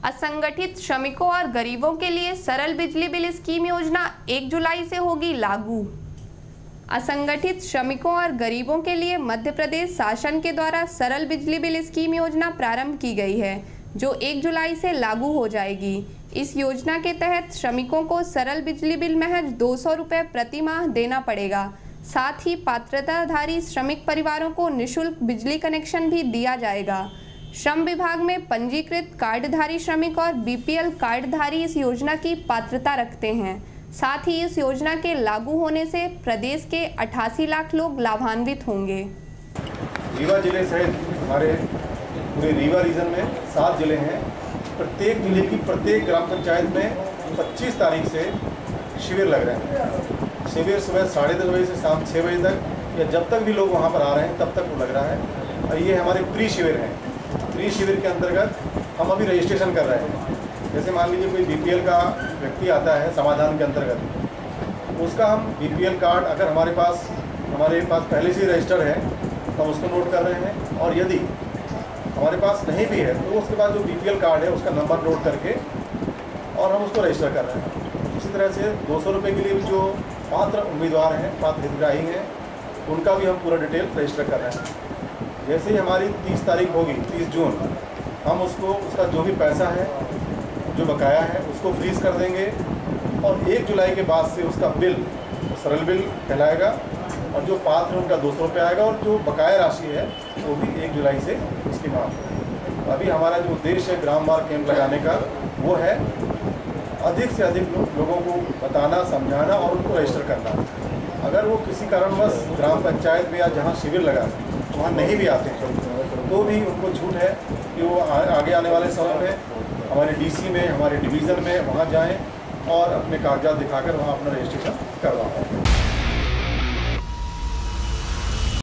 असंगठित श्रमिकों और गरीबों के लिए सरल बिजली बिल स्कीम योजना 1 जुलाई से होगी लागू। असंगठित श्रमिकों और गरीबों के लिए मध्य प्रदेश शासन के द्वारा सरल बिजली बिल स्कीम योजना प्रारंभ की गई है, जो 1 जुलाई से लागू हो जाएगी। इस योजना के तहत श्रमिकों को सरल बिजली बिल महज 200 रुपये प्रति माह देना पड़ेगा। साथ ही पात्रताधारी श्रमिक परिवारों को निःशुल्क बिजली कनेक्शन भी दिया जाएगा। श्रम विभाग में पंजीकृत कार्डधारी श्रमिक और बीपीएल कार्डधारी इस योजना की पात्रता रखते हैं। साथ ही इस योजना के लागू होने से प्रदेश के 88 लाख लोग लाभान्वित होंगे। रीवा जिले सहित हमारे पूरे रीवा रीजन में 7 जिले हैं। प्रत्येक जिले की प्रत्येक ग्राम पंचायत में 25 तारीख से शिविर लग रहे हैं। शिविर सुबह 10:30 बजे से शाम 6 बजे तक या जब तक भी लोग वहाँ पर आ रहे हैं तब तक वो लग रहा है। और ये हमारे प्री शिविर हैं। प्री शिविर के अंतर्गत हम अभी रजिस्ट्रेशन कर रहे हैं। जैसे मान लीजिए कोई बीपीएल का व्यक्ति आता है समाधान के अंतर्गत, उसका हम बीपीएल कार्ड अगर हमारे पास पहले से ही रजिस्टर है तो हम उसको नोट कर रहे हैं, और यदि हमारे पास नहीं भी है तो उसके बाद जो बीपीएल कार्ड है उसका नंबर नोट करके और हम उसको रजिस्टर कर रहे हैं। इसी तरह से 200 रुपये के लिए भी जो पात्र उम्मीदवार हैं, पात्र हितग्राही हैं, उनका भी हम पूरा डिटेल रजिस्टर कर रहे हैं। जैसे ही हमारी 30 तारीख होगी, 30 जून, हम उसका जो भी पैसा है, जो बकाया है, उसको फ्रीज़ कर देंगे और 1 जुलाई के बाद से उसका बिल सरल बिल कहलाएगा और जो पात्र उनका 200 रुपये आएगा और जो बकाया राशि है वो भी 1 जुलाई से उसकी माफ़ होगी। अभी हमारा जो उद्देश्य है ग्रामवार कैंप लगाने का, वो है अधिक से अधिक लोगों को बताना, समझाना और उनको रजिस्टर करना। अगर वो किसी कारणवश ग्राम पंचायत में या जहाँ शिविर लगा वहाँ नहीं भी आते हैं तो भी उनको छूट है कि वो आगे आने वाले समय में हमारे डीसी में, हमारे डिवीज़न में वहाँ जाएं और अपने कागजात दिखाकर वहाँ अपना रजिस्ट्रेशन करवाएं।